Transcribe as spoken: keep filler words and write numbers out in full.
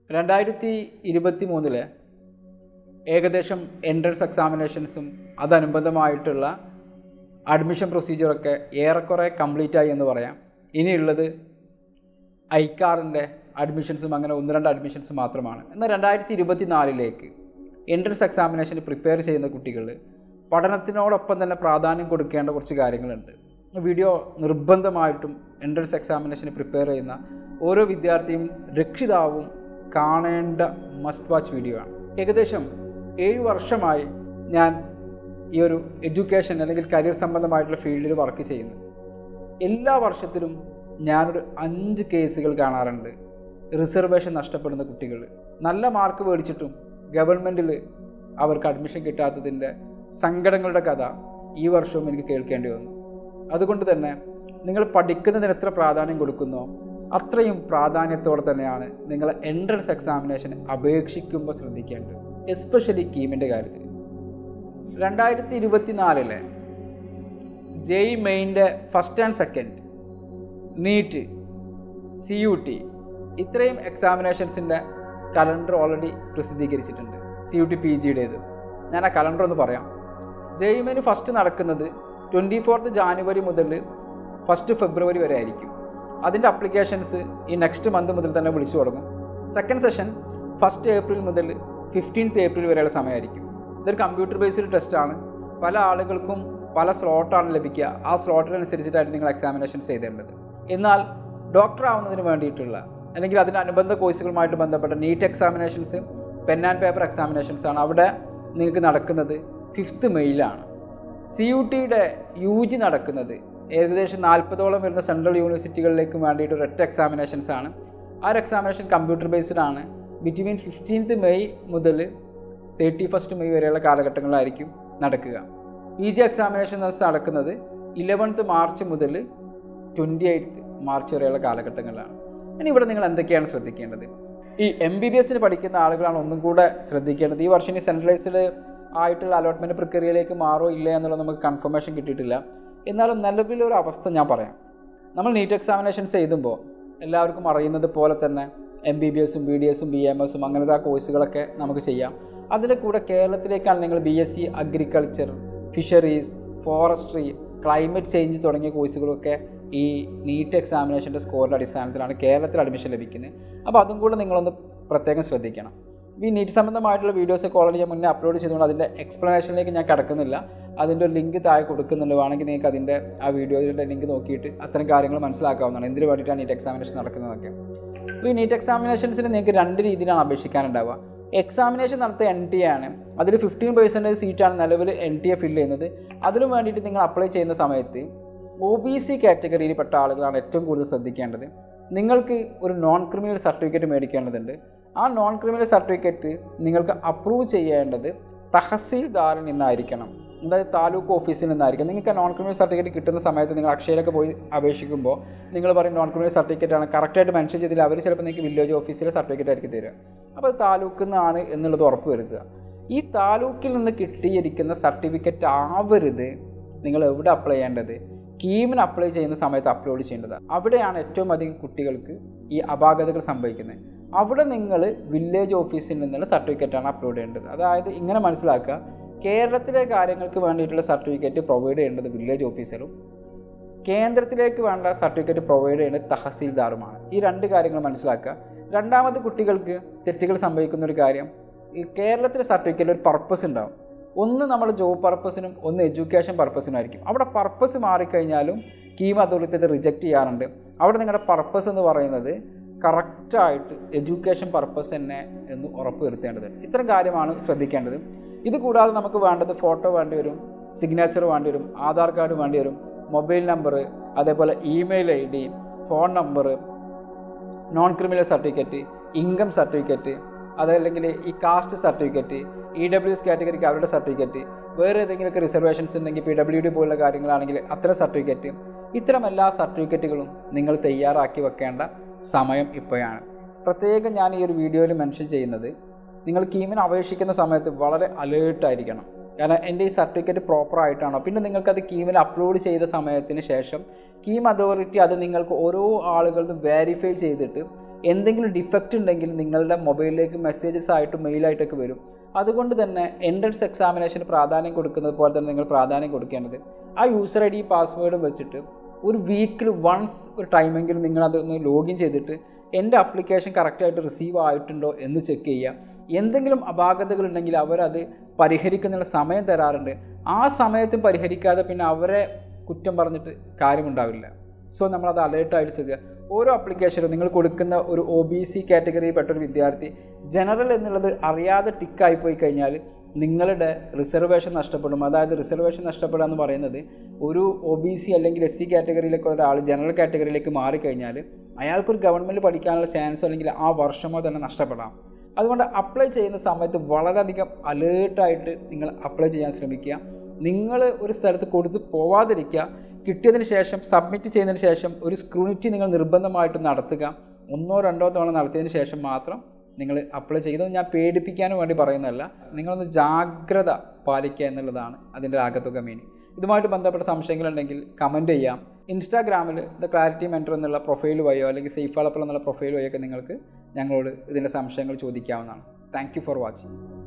രണ്ടായിരത്തി ഇരുപത്തി മൂന്നിലെ ഏകദേശം എൻട്രൻസ് എക്സാമിനേഷൻസും അതനുബന്ധമായിട്ടുള്ള അഡ്മിഷൻ പ്രൊസീജിയറൊക്കെ ഏറെക്കുറെ കംപ്ലീറ്റ് ആയി എന്ന് പറയാം. ഇനിയുള്ളത് ഐക്കാറിൻ്റെ അഡ്മിഷൻസും അങ്ങനെ ഒന്ന് രണ്ട് അഡ്മിഷൻസ് മാത്രമാണ്. എന്നാൽ രണ്ടായിരത്തി ഇരുപത്തി നാലിലേക്ക് എൻട്രൻസ് എക്സാമിനേഷന് പ്രിപ്പയർ ചെയ്യുന്ന കുട്ടികൾ പഠനത്തിനോടൊപ്പം തന്നെ പ്രാധാന്യം കൊടുക്കേണ്ട കുറച്ച് കാര്യങ്ങളുണ്ട്. വീഡിയോ നിർബന്ധമായിട്ടും എൻട്രൻസ് എക്സാമിനേഷന് പ്രിപ്പയർ ചെയ്യുന്ന ഓരോ വിദ്യാർത്ഥിയും രക്ഷിതാവും കാണേണ്ട മസ്റ്റ് വാച്ച് വീഡിയോ ആണ്. ഏകദേശം ഏഴ് വർഷമായി ഞാൻ ഈ ഒരു എഡ്യൂക്കേഷൻ അല്ലെങ്കിൽ കരിയർ സംബന്ധമായിട്ടുള്ള ഫീൽഡിൽ വർക്ക് ചെയ്യുന്നു. എല്ലാ വർഷത്തിലും ഞാനൊരു അഞ്ച് കേസുകൾ കാണാറുണ്ട്. റിസർവേഷൻ നഷ്ടപ്പെടുന്ന കുട്ടികൾ നല്ല മാർക്ക് മേടിച്ചിട്ടും ഗവൺമെൻറ്റിൽ അവർക്ക് അഡ്മിഷൻ കിട്ടാത്തതിൻ്റെ സങ്കടങ്ങളുടെ കഥ ഈ വർഷവും എനിക്ക് കേൾക്കേണ്ടി വന്നു. അതുകൊണ്ട് തന്നെ നിങ്ങൾ പഠിക്കുന്നതിന് എത്ര പ്രാധാന്യം കൊടുക്കുന്നോ അത്രയും പ്രാധാന്യത്തോടെ തന്നെയാണ് നിങ്ങൾ എൻട്രൻസ് എക്സാമിനേഷൻ അപേക്ഷിക്കുമ്പോൾ ശ്രദ്ധിക്കേണ്ടത്, എസ്പെഷ്യലി കീമിൻ്റെ കാര്യത്തിൽ. രണ്ടായിരത്തി ഇരുപത്തി നാലിലെ ജെയ് മെയിൻ്റെ first and second, NEET, C U T ഇത്രയും എക്സാമിനേഷൻസിൻ്റെ കലണ്ടർ ഓൾറെഡി പ്രസിദ്ധീകരിച്ചിട്ടുണ്ട്. സി യു ടി പി ജിയുടേത്. ഞാൻ ആ കലണ്ടർ ഒന്ന് പറയാം. ജെയ് മെയിന് ഫസ്റ്റ് നടക്കുന്നത് ട്വൻറ്റി ഫോർത്ത് ജാനുവരി മുതൽ ഫസ്റ്റ് ഫെബ്രുവരി വരെ ആയിരിക്കും. അതിൻ്റെ അപ്ലിക്കേഷൻസ് ഈ നെക്സ്റ്റ് മന്ത് മുതൽ തന്നെ വിളിച്ചു തുടങ്ങും. സെക്കൻഡ് സെഷൻ ഫസ്റ്റ് ഏപ്രിൽ മുതൽ ഫിഫ്റ്റീൻത്ത് ഏപ്രിൽ വരെയുള്ള സമയമായിരിക്കും. ഇതൊരു കമ്പ്യൂട്ടർ ബേസ്ഡ് ടെസ്റ്റാണ്. പല ആളുകൾക്കും പല സ്ലോട്ടാണ് ലഭിക്കുക. ആ സ്ലോട്ടിനനുസരിച്ചിട്ടായിരുന്നു നിങ്ങൾ എക്സാമിനേഷൻസ് ചെയ്തേണ്ടത്. എന്നാൽ ഡോക്ടർ ആവുന്നതിന് വേണ്ടിയിട്ടുള്ള അല്ലെങ്കിൽ അതിന് അനുബന്ധ കോഴ്സുകളുമായിട്ട് ബന്ധപ്പെട്ട NEET examinations, pen and paper examinations ആണ് അവിടെ നിങ്ങൾക്ക് നടക്കുന്നത് ഫിഫ്ത്ത് മെയിലാണ്. സി യു ടിയുടെ യു ജി നടക്കുന്നത് ഏകദേശം നാൽപ്പതോളം വരുന്ന സെൻട്രൽ യൂണിവേഴ്സിറ്റികളിലേക്ക് വേണ്ടിയിട്ട് ഒരൊറ്റ എക്സാമിനേഷൻസ് ആണ്. ആ ഒരു എക്സാമിനേഷൻ കമ്പ്യൂട്ടർ ബേസ്ഡ് ആണ്. ബിറ്റ്വീൻ ഫിഫ്റ്റീൻത്ത് മെയ് മുതൽ തേർട്ടി ഫസ്റ്റ് മെയ് വരെയുള്ള കാലഘട്ടങ്ങളിലായിരിക്കും നടക്കുക. പി ജി എക്സാമിനേഷൻ നടക്കുന്നത് ഇലവൻത്ത് മാർച്ച് മുതൽ ട്വൻറ്റി എയ്ത്ത് മാർച്ച് വരെയുള്ള കാലഘട്ടങ്ങളിലാണ്. ഇനി ഇവിടെ നിങ്ങൾ എന്തൊക്കെയാണ് ശ്രദ്ധിക്കേണ്ടത്? ഈ എം ബി ബി എസിന് പഠിക്കുന്ന ആളുകളാണ് ഒന്നും കൂടെ ശ്രദ്ധിക്കേണ്ടത്. ഈ വർഷം ഇനി സെൻട്രലൈസ്ഡ് ആയിട്ടുള്ള അലോട്ട്മെൻറ്റ് പ്രക്രിയയിലേക്ക് മാറോ ഇല്ല എന്നുള്ളത് നമുക്ക് കൺഫർമേഷൻ കിട്ടിയിട്ടില്ല. എന്നാലും നിലവിലൊരു അവസ്ഥ ഞാൻ പറയാം. നമ്മൾ നീറ്റ് എക്സാമിനേഷൻസ് എഴുതുമ്പോൾ എല്ലാവർക്കും അറിയുന്നത് പോലെ തന്നെ എം ബി ബി എസും ബി ഡി എസും ബി എം എസും അങ്ങനത്തെ ആ കോഴ്സുകളൊക്കെ നമുക്ക് ചെയ്യാം. അതിൻ്റെ കൂടെ കേരളത്തിലേക്കാണ് നിങ്ങൾ B S C agriculture, fisheries, forestry, climate change തുടങ്ങിയ കോഴ്സുകളൊക്കെ ഈ നീറ്റ് എക്സാമിനേഷൻ്റെ സ്കോറിൻ്റെ അടിസ്ഥാനത്തിലാണ് കേരളത്തിൽ അഡ്മിഷൻ ലഭിക്കുന്നത്. അപ്പോൾ അതും കൂടെ നിങ്ങളൊന്ന് പ്രത്യേകം ശ്രദ്ധിക്കണം. ഈ നീറ്റ് സംബന്ധമായിട്ടുള്ള വീഡിയോസൊക്കെ ഓൾറെഡി ഞാൻ മുന്നേ അപ്ലോഡ് ചെയ്തുകൊണ്ട് അതിൻ്റെ എക്സ്പ്ലനേഷനിലേക്ക് ഞാൻ കിടക്കുന്നില്ല. അതിൻ്റെ ഒരു ലിങ്ക് താഴെ കൊടുക്കുന്നുണ്ട്. വേണമെങ്കിൽ നിങ്ങൾക്ക് അതിൻ്റെ ആ വീഡിയോയുടെ ലിങ്ക് നോക്കിയിട്ട് അത്തരം കാര്യങ്ങൾ മനസ്സിലാക്കാവുന്നതാണ്, എന്തിനു വേണ്ടിയിട്ടാണ് നീറ്റ് എക്സാമിനേഷൻ നടക്കുന്നതൊക്കെ. അപ്പോൾ ഈ നീറ്റ് എക്സാമിനേഷൻസിന് നിങ്ങൾക്ക് രണ്ട് രീതിയിലാണ് അപേക്ഷിക്കാനുണ്ടാവുക. എക്സാമിനേഷൻ നടത്തിയ എൻ ടി ആണ്. അതിൽ ഫിഫ്റ്റീൻ പെർസെൻറ്റേജ് സീറ്റാണ് നിലവിൽ എൻ ടി എ ഫില്ല് ചെയ്യുന്നത്. അതിനു വേണ്ടിയിട്ട് നിങ്ങൾ അപ്ലൈ ചെയ്യുന്ന സമയത്ത് ഒ ബി സി കാറ്റഗറിയിൽപ്പെട്ട ആളുകളാണ് ഏറ്റവും കൂടുതൽ ശ്രദ്ധിക്കേണ്ടത്. നിങ്ങൾക്ക് ഒരു നോൺ ക്രിമിനൽ സർട്ടിഫിക്കറ്റ് മേടിക്കേണ്ടതുണ്ട്. ആ നോൺ ക്രിമിനൽ സർട്ടിഫിക്കറ്റ് നിങ്ങൾക്ക് അപ്രൂവ് ചെയ്യേണ്ടത് തഹസീൽദാറിൽ നിന്നായിരിക്കണം, അതായത് താലൂക്ക് ഓഫീസിൽ നിന്നായിരിക്കും. നിങ്ങൾക്ക് നോൺ ക്രിമിനൽ സർട്ടിഫിക്കറ്റ് കിട്ടുന്ന സമയത്ത് നിങ്ങൾ അക്ഷയയിലൊക്കെ പോയി അപേക്ഷിക്കുമ്പോൾ നിങ്ങൾ പറയും നോൺ ക്രിമിനൽ സർട്ടിഫിക്കറ്റാണ്, കറക്റ്റായിട്ട് മെൻഷൻ ചെയ്തില്ല. അവർ ചിലപ്പോൾ നിങ്ങൾക്ക് വില്ലേജ് ഓഫീസിലെ സർട്ടിഫിക്കറ്റ് ആയിരിക്കും തരിക. അപ്പോൾ അത് താലൂക്കിൽ നിന്നാണ് എന്നുള്ളത് ഉറപ്പ് വരുത്തുക. ഈ താലൂക്കിൽ നിന്ന് കിട്ടിയിരിക്കുന്ന സർട്ടിഫിക്കറ്റ് ആവരുത് നിങ്ങൾ എവിടെ അപ്ലൈ ചെയ്യേണ്ടത്, കീമിന് അപ്ലൈ ചെയ്യുന്ന സമയത്ത് അപ്ലോഡ് ചെയ്യേണ്ടത്. അവിടെയാണ് ഏറ്റവും അധികം കുട്ടികൾക്ക് ഈ അപാകതകൾ സംഭവിക്കുന്നത്. അവിടെ നിങ്ങൾ വില്ലേജ് ഓഫീസിൽ നിന്നുള്ള സർട്ടിഫിക്കറ്റാണ് അപ്ലോഡ് ചെയ്യേണ്ടത്. അതായത് ഇങ്ങനെ മനസ്സിലാക്കുക, കേരളത്തിലെ കാര്യങ്ങൾക്ക് വേണ്ടിയിട്ടുള്ള സർട്ടിഫിക്കറ്റ് പ്രൊവൈഡ് ചെയ്യേണ്ടത് വില്ലേജ് ഓഫീസറും കേന്ദ്രത്തിലേക്ക് വേണ്ട സർട്ടിഫിക്കറ്റ് പ്രൊവൈഡ് ചെയ്യേണ്ടത് തഹസീൽദാറുമാണ്. ഈ രണ്ട് കാര്യങ്ങൾ മനസ്സിലാക്കുക. രണ്ടാമത് കുട്ടികൾക്ക് തെറ്റുകൾ സംഭവിക്കുന്ന ഒരു കാര്യം, ഈ കേരളത്തിലെ സർട്ടിഫിക്കറ്റിൽ ഒരു പർപ്പസ് ഉണ്ടാവും. ഒന്ന് നമ്മുടെ ജോബ് പർപ്പസിനും ഒന്ന് എഡ്യൂക്കേഷൻ പർപ്പസിനും ആയിരിക്കും. അവിടെ പർപ്പസ് മാറിക്കഴിഞ്ഞാലും കീം അതോറിറ്റി അത് റിജക്റ്റ് ചെയ്യാറുണ്ട്. അവിടെ നിങ്ങളുടെ പർപ്പസ് എന്ന് പറയുന്നത് കറക്റ്റായിട്ട് എഡ്യൂക്കേഷൻ പർപ്പസ് തന്നെ എന്ന് ഉറപ്പ് വരുത്തേണ്ടത്. ഇത്തരം കാര്യമാണ് ശ്രദ്ധിക്കേണ്ടത്. ഇത് കൂടാതെ നമുക്ക് വേണ്ടത് ഫോട്ടോ വേണ്ടി വരും, സിഗ്നേച്ചർ വേണ്ടി വരും, ആധാർ കാർഡ് വേണ്ടി വരും, മൊബൈൽ നമ്പർ, അതേപോലെ email I D, phone number, non criminal certificate, income certificate, അതല്ലെങ്കിൽ ഈ caste certificate, E W S കാറ്റഗറിക്ക് അവരുടെ സർട്ടിഫിക്കറ്റ്, വേറെ ഏതെങ്കിലുമൊക്കെ റിസർവേഷൻസ് ഉണ്ടെങ്കിൽ പി ഡബ്ല്യു ഡി പോലുള്ള കാര്യങ്ങളാണെങ്കിൽ അത്തരം സർട്ടിഫിക്കറ്റ്, ഇത്തരം എല്ലാ സർട്ടിഫിക്കറ്റുകളും നിങ്ങൾ തയ്യാറാക്കി വെക്കേണ്ട സമയം ഇപ്പോഴാണ്. പ്രത്യേകം ഞാൻ ഈ ഒരു വീഡിയോയിൽ മെൻഷൻ ചെയ്യുന്നത്, നിങ്ങൾ കീമിന് അപേക്ഷിക്കുന്ന സമയത്ത് വളരെ അലേർട്ടായിരിക്കണം. കാരണം എൻ്റെ ഈ സർട്ടിഫിക്കറ്റ് പ്രോപ്പറായിട്ടാണോ, പിന്നെ നിങ്ങൾക്കത് കീമിൽ അപ്ലോഡ് ചെയ്ത സമയത്തിന് ശേഷം കീം അതോറിറ്റി അത് നിങ്ങൾക്ക് ഓരോ ആളുകളും വെരിഫൈ ചെയ്തിട്ട് എന്തെങ്കിലും ഡിഫക്റ്റ് ഉണ്ടെങ്കിൽ നിങ്ങളുടെ മൊബൈലിലേക്ക് മെസ്സേജസ് ആയിട്ടും മെയിലായിട്ടൊക്കെ വരും. അതുകൊണ്ട് തന്നെ എൻട്രൻസ് എക്സാമിനേഷന് പ്രാധാന്യം കൊടുക്കുന്നത് പോലെ തന്നെ നിങ്ങൾ പ്രാധാന്യം കൊടുക്കേണ്ടത് ആ യൂസർ ഐ ഡി പാസ്വേഡും വെച്ചിട്ട് ഒരു വീക്കിൽ വൺസ് ഒരു ടൈമെങ്കിലും നിങ്ങളതൊന്ന് ലോഗിൻ ചെയ്തിട്ട് എൻ്റെ ആപ്ലിക്കേഷൻ കറക്റ്റായിട്ട് റിസീവ് ആയിട്ടുണ്ടോ എന്ന് ചെക്ക് ചെയ്യുക. എന്തെങ്കിലും അപാകതകളുണ്ടെങ്കിൽ അവരത് പരിഹരിക്കുന്നതിനുള്ള സമയം തരാറുണ്ട്. ആ സമയത്തും പരിഹരിക്കാതെ പിന്നെ അവരെ കുറ്റം പറഞ്ഞിട്ട് കാര്യമുണ്ടാവില്ല. സോ നമ്മളത് അലേർട്ടായിട്ട് ചെയ്യുക. ഓരോ ആപ്ലിക്കേഷനും നിങ്ങൾ കൊടുക്കുന്ന ഒരു ഒ ബി സി കാറ്റഗറിയിൽ പെട്ടൊരു വിദ്യാർത്ഥി ജനറൽ എന്നുള്ളത് അറിയാതെ ടിക്കായി പോയി കഴിഞ്ഞാൽ നിങ്ങളുടെ റിസർവേഷൻ നഷ്ടപ്പെടും. അതായത് റിസർവേഷൻ നഷ്ടപ്പെടുക എന്ന് പറയുന്നത് ഒരു ഒ ബി സി അല്ലെങ്കിൽ എസ് സി കാറ്റഗറിയിലേക്കുള്ള ഒരാൾ ജനറൽ കാറ്റഗറിയിലേക്ക് മാറിക്കഴിഞ്ഞാൽ അയാൾക്കൊരു ഗവൺമെൻറ് പഠിക്കാനുള്ള ചാൻസോ അല്ലെങ്കിൽ ആ വർഷമോ തന്നെ നഷ്ടപ്പെടാം. അതുകൊണ്ട് അപ്ലൈ ചെയ്യുന്ന സമയത്ത് വളരെയധികം അലേർട്ടായിട്ട് നിങ്ങൾ അപ്ലൈ ചെയ്യാൻ ശ്രമിക്കുക. നിങ്ങൾ ഒരു സ്ഥലത്ത് കൊടുത്ത് പോവാതിരിക്കുക. കിട്ടിയതിന് ശേഷം സബ്മിറ്റ് ചെയ്യുന്നതിന് ശേഷം ഒരു സ്ക്രൂണിറ്റി നിങ്ങൾ നിർബന്ധമായിട്ട് നടത്തുക. ഒന്നോ രണ്ടോ തവണ നടത്തിയതിന് ശേഷം മാത്രം നിങ്ങൾ അപ്ലൈ ചെയ്യുന്നത്. ഞാൻ പേടിപ്പിക്കാനും വേണ്ടി പറയുന്നതല്ല, നിങ്ങളൊന്ന് ജാഗ്രത പാലിക്കുക എന്നുള്ളതാണ് അതിൻ്റെ ആകത്തുക മീനിങ്. ഇതുമായിട്ട് ബന്ധപ്പെട്ട സംശയങ്ങളുണ്ടെങ്കിൽ കമൻറ്റ് ചെയ്യാം. ഇൻസ്റ്റാഗ്രാമിൽ ദ ക്ലാരിറ്റി മെൻറ്റർ എന്നുള്ള പ്രൊഫൈൽ വഴിയോ അല്ലെങ്കിൽ സൈഫ് വളപ്ര എന്നുള്ള പ്രൊഫൈൽ വഴിയൊക്കെ നിങ്ങൾക്ക് ഞങ്ങളോട് ഇതിൻ്റെ സംശയങ്ങൾ ചോദിക്കാവുന്നതാണ്. Thank you for watching.